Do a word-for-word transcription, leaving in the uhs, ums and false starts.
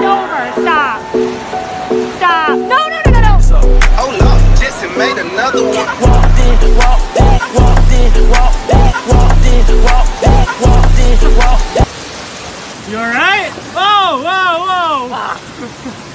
over. Stop. Stop. No, no, no, no, no. Hold up, Jesse made another one. Walked in, walked in, walked in, walked in, walked in, walked in, walked in, walked in. You alright? Whoa, whoa, whoa!